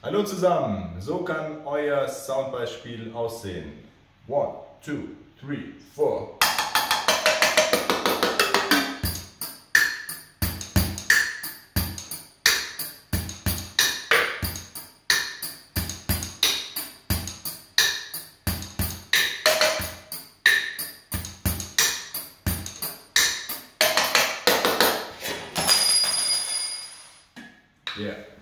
Hallo zusammen, so kann euer Soundbeispiel aussehen. 1, 2, 3, 4. Yeah.